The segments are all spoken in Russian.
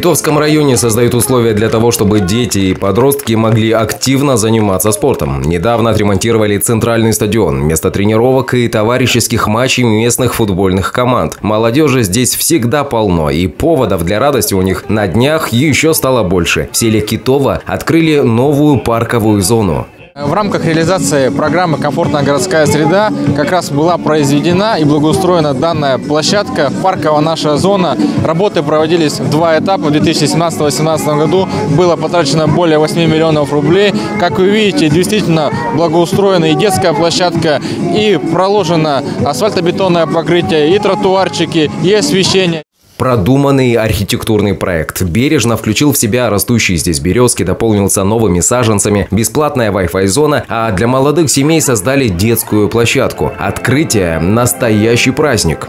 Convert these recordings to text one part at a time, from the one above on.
Титовском районе создают условия для того, чтобы дети и подростки могли активно заниматься спортом. Недавно отремонтировали центральный стадион, место тренировок и товарищеских матчей местных футбольных команд. Молодежи здесь всегда полно, и поводов для радости у них на днях еще стало больше. В селе Китово открыли новую парковую зону. В рамках реализации программы «Комфортная городская среда» как раз была произведена и благоустроена данная площадка, парковая наша зона. Работы проводились в два этапа. В 2017-2018 году было потрачено более 8 миллионов рублей. Как вы видите, действительно благоустроена и детская площадка, и проложено асфальтобетонное покрытие, и тротуарчики, и освещение. Продуманный архитектурный проект бережно включил в себя растущие здесь березки, дополнился новыми саженцами, бесплатная Wi-Fi зона, а для молодых семей создали детскую площадку. Открытие – настоящий праздник.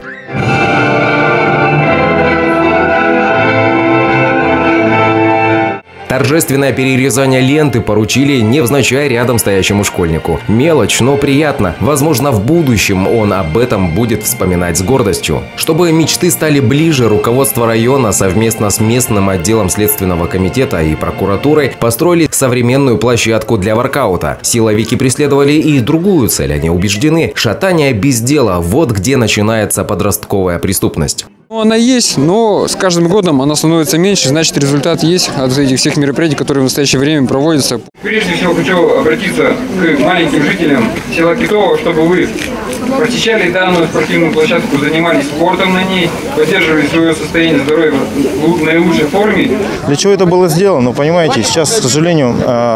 Торжественное перерезание ленты поручили невзначай рядом стоящему школьнику. Мелочь, но приятно. Возможно, в будущем он об этом будет вспоминать с гордостью. Чтобы мечты стали ближе, руководство района совместно с местным отделом Следственного комитета и прокуратурой построили современную площадку для воркаута. Силовики преследовали и другую цель. Они убеждены, шатание без дела – вот где начинается подростковая преступность. Она есть, но с каждым годом она становится меньше, значит, результат есть от этих всех мероприятий, которые в настоящее время проводятся. Прежде всего хочу обратиться к маленьким жителям села Китово, чтобы вы посещали данную спортивную площадку, занимались спортом на ней, поддерживали свое состояние здоровья в наилучшей форме. Для чего это было сделано? Понимаете, сейчас, к сожалению,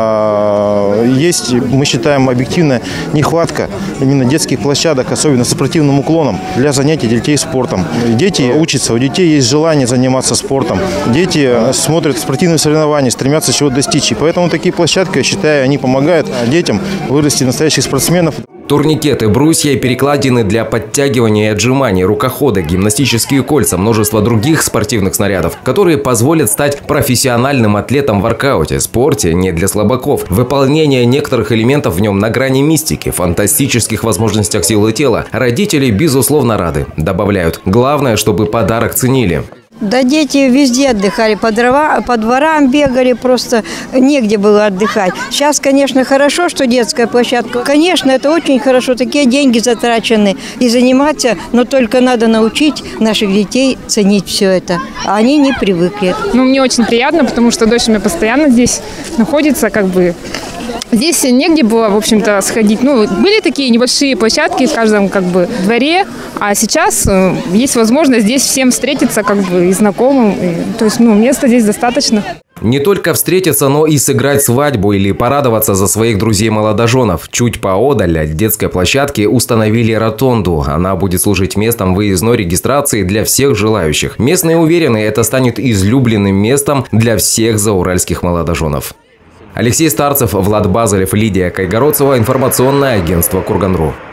есть, мы считаем, объективная нехватка именно детских площадок, особенно с спортивным уклоном, для занятий детей спортом. Дети учатся, у детей есть желание заниматься спортом. Дети смотрят спортивные соревнования, стремятся чего-то достичь. И поэтому такие площадки, я считаю, они помогают детям вырасти настоящих спортсменов. Турникеты, брусья и перекладины для подтягивания и отжиманий, рукоходы, гимнастические кольца, множество других спортивных снарядов, которые позволят стать профессиональным атлетом в воркауте. Спорте не для слабаков. Выполнение некоторых элементов в нем на грани мистики, фантастических возможностях силы тела. Родители, безусловно, рады. Добавляют, главное, чтобы подарок ценили. Да дети везде отдыхали, по дворам бегали, просто негде было отдыхать. Сейчас, конечно, хорошо, что детская площадка. Конечно, это очень хорошо, такие деньги затрачены. И заниматься, но только надо научить наших детей ценить все это. А они не привыкли. Мне очень приятно, потому что дочь у меня постоянно здесь находится, Здесь негде было, в общем-то, сходить. Были такие небольшие площадки в каждом, дворе, а сейчас есть возможность здесь всем встретиться, и знакомым. То есть, места здесь достаточно. Не только встретиться, но и сыграть свадьбу или порадоваться за своих друзей-молодоженов. Чуть поодаль от детской площадки установили ротонду. Она будет служить местом выездной регистрации для всех желающих. Местные уверены, это станет излюбленным местом для всех зауральских молодоженов. Алексей Старцев, Влад Базарев, Лидия Кайгородцева, информационное агентство Курган.ру.